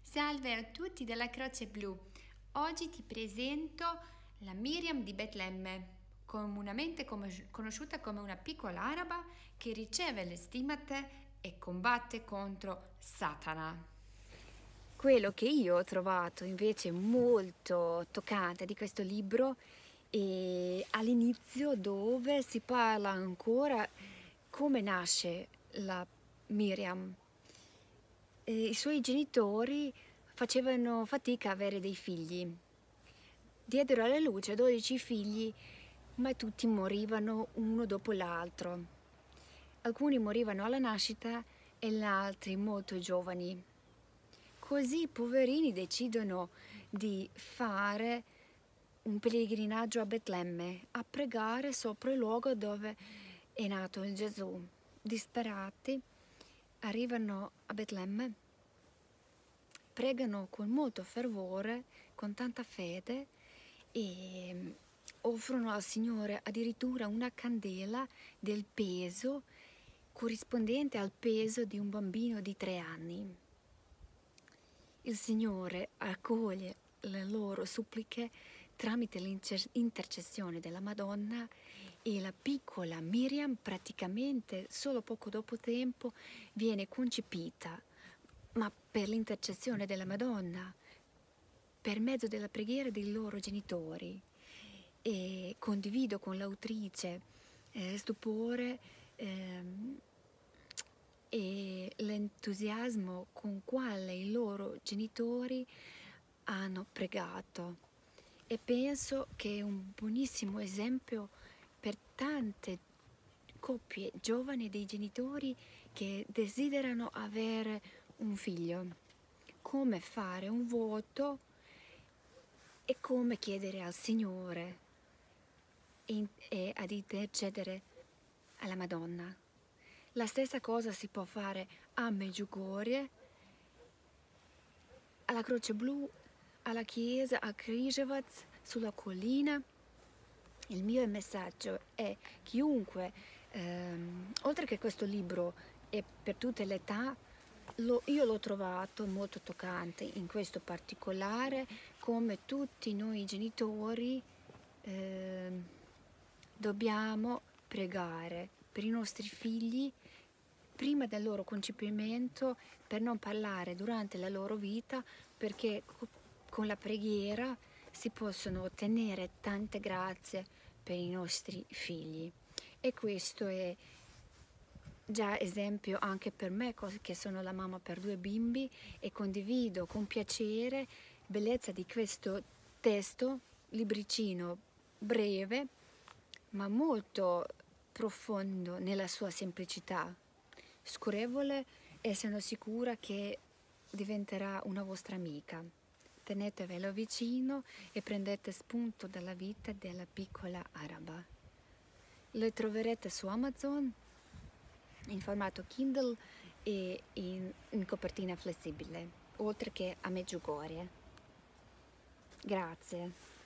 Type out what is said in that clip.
Salve a tutti della Croce Blu. Oggi ti presento la Miriam di Betlemme, comunemente conosciuta come una piccola araba che riceve le stimate e combatte contro Satana. Quello che io ho trovato invece molto toccante di questo libro è all'inizio, dove si parla ancora come nasce la Miriam. I suoi genitori facevano fatica a avere dei figli. Diedero alla luce 12 figli, ma tutti morivano uno dopo l'altro. Alcuni morivano alla nascita e gli altri molto giovani. Così i poverini decidono di fare un pellegrinaggio a Betlemme, a pregare sopra il luogo dove è nato il Gesù. Disperati, arrivano a Betlemme, pregano con molto fervore, con tanta fede, e offrono al Signore addirittura una candela del peso corrispondente al peso di un bambino di 3 anni. Il Signore accoglie le loro suppliche tramite l'intercessione della Madonna, e la piccola Miriam praticamente solo poco dopo tempo viene concepita, ma per l'intercessione della Madonna, per mezzo della preghiera dei loro genitori. E condivido con l'autrice stupore e l'entusiasmo con quale i loro genitori hanno pregato, e penso che è un buonissimo esempio per tante coppie giovani dei genitori che desiderano avere un figlio, come fare un voto e come chiedere al Signore e ad intercedere alla Madonna. La stessa cosa si può fare a Medjugorje, alla Croce Blu, alla chiesa a Križevac, sulla collina. Il mio messaggio è: chiunque, oltre che questo libro è per tutte le età, io l'ho trovato molto toccante in questo particolare, come tutti noi genitori dobbiamo pregare per i nostri figli prima del loro concepimento, per non parlare durante la loro vita, perché con la preghiera si possono ottenere tante grazie per i nostri figli. E questo è già esempio anche per me, che sono la mamma per 2 bimbi, e condivido con piacere bellezza di questo testo, libricino breve ma molto profondo nella sua semplicità, scorrevole, e sono sicura che diventerà una vostra amica. Tenetevelo vicino e prendete spunto dalla vita della piccola araba. Lo troverete su Amazon in formato Kindle e in copertina flessibile, oltre che a Medjugorje. Grazie.